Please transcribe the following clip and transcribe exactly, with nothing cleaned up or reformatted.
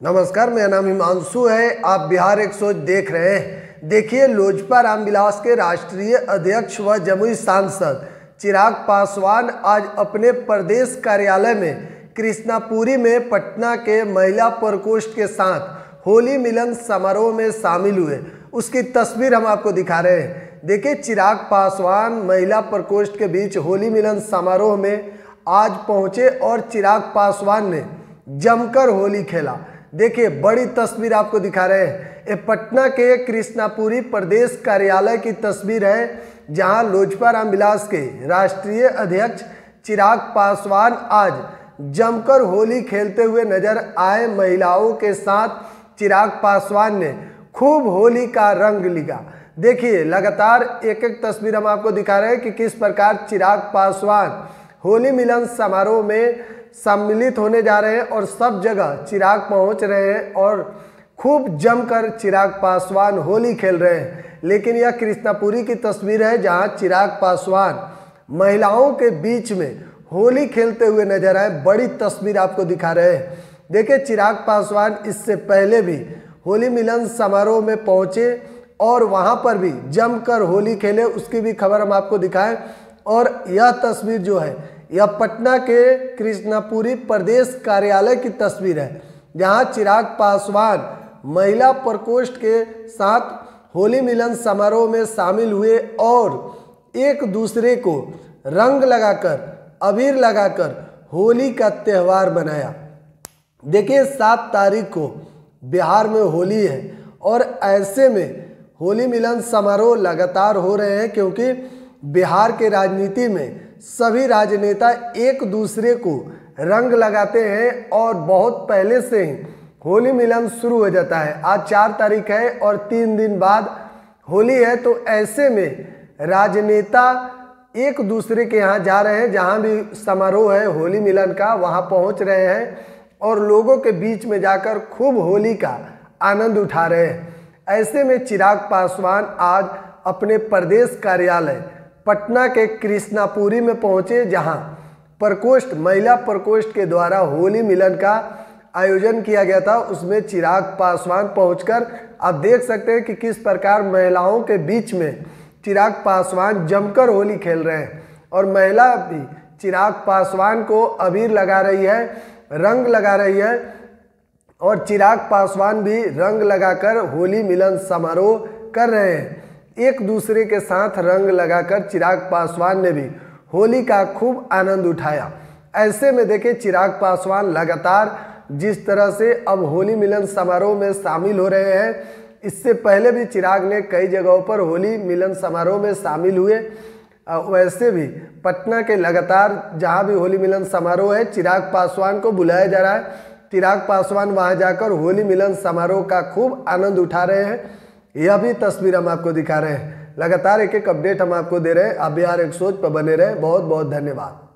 नमस्कार, मेरा नाम हिमांशु है। आप बिहार एक सोच देख रहे हैं। देखिए, लोजपा रामविलास के राष्ट्रीय अध्यक्ष व जमुई सांसद चिराग पासवान आज अपने प्रदेश कार्यालय में कृष्णापुरी में पटना के महिला प्रकोष्ठ के साथ होली मिलन समारोह में शामिल हुए। उसकी तस्वीर हम आपको दिखा रहे हैं। देखिए, चिराग पासवान महिला प्रकोष्ठ के बीच होली मिलन समारोह में आज पहुंचे और चिराग पासवान ने जमकर होली खेला। देखिए, बड़ी तस्वीर आपको दिखा रहे हैं। ये पटना के कृष्णापुरी प्रदेश कार्यालय की तस्वीर है, जहां लोजपा रामविलास के राष्ट्रीय अध्यक्ष चिराग पासवान आज जमकर होली खेलते हुए नजर आए। महिलाओं के साथ चिराग पासवान ने खूब होली का रंग लिया। देखिए, लगातार एक एक तस्वीर हम आपको दिखा रहे हैं कि किस प्रकार चिराग पासवान होली मिलन समारोह में सम्मिलित होने जा रहे हैं और सब जगह चिराग पहुंच रहे हैं और खूब जमकर चिराग पासवान होली खेल रहे हैं। लेकिन यह कृष्णापुरी की तस्वीर है, जहां चिराग पासवान महिलाओं के बीच में होली खेलते हुए नजर आए। बड़ी तस्वीर आपको दिखा रहे हैं। देखिए, चिराग पासवान इससे पहले भी होली मिलन समारोह में पहुंचे और वहां पर भी जमकर होली खेले, उसकी भी खबर हम आपको दिखाएं। और यह तस्वीर जो है, यह पटना के कृष्णापुरी प्रदेश कार्यालय की तस्वीर है, जहां चिराग पासवान महिला प्रकोष्ठ के साथ होली मिलन समारोह में शामिल हुए और एक दूसरे को रंग लगाकर, अबीर लगाकर होली का त्यौहार मनाया। देखिए, सात तारीख को बिहार में होली है और ऐसे में होली मिलन समारोह लगातार हो रहे हैं, क्योंकि बिहार के राजनीति में सभी राजनेता एक दूसरे को रंग लगाते हैं और बहुत पहले से ही होली मिलन शुरू हो जाता है। आज चार तारीख है और तीन दिन बाद होली है, तो ऐसे में राजनेता एक दूसरे के यहाँ जा रहे हैं, जहाँ भी समारोह है होली मिलन का, वहाँ पहुँच रहे हैं और लोगों के बीच में जाकर खूब होली का आनंद उठा रहे हैं। ऐसे में चिराग पासवान आज अपने प्रदेश कार्यालय पटना के कृष्णापुरी में पहुंचे, जहां प्रकोष्ठ महिला प्रकोष्ठ के द्वारा होली मिलन का आयोजन किया गया था। उसमें चिराग पासवान पहुंचकर आप देख सकते हैं कि किस प्रकार महिलाओं के बीच में चिराग पासवान जमकर होली खेल रहे हैं और महिला भी चिराग पासवान को अबीर लगा रही है, रंग लगा रही है और चिराग पासवान भी रंग लगाकर होली मिलन समारोह कर रहे हैं। एक दूसरे के साथ रंग लगाकर चिराग पासवान ने भी होली का खूब आनंद उठाया। ऐसे में देखिए, चिराग पासवान लगातार जिस तरह से अब होली मिलन समारोह में शामिल हो रहे हैं, इससे पहले भी चिराग ने कई जगहों पर होली मिलन समारोह में शामिल हुए। वैसे भी पटना के लगातार जहां भी होली मिलन समारोह है, चिराग पासवान को बुलाया जा रहा है। चिराग पासवान वहां जाकर होली मिलन समारोह का खूब आनंद उठा रहे हैं। यह भी तस्वीर हम आपको दिखा रहे हैं। लगातार एक एक अपडेट हम आपको दे रहे हैं। आप बिहार एक सोच पर बने रहे। बहुत बहुत धन्यवाद।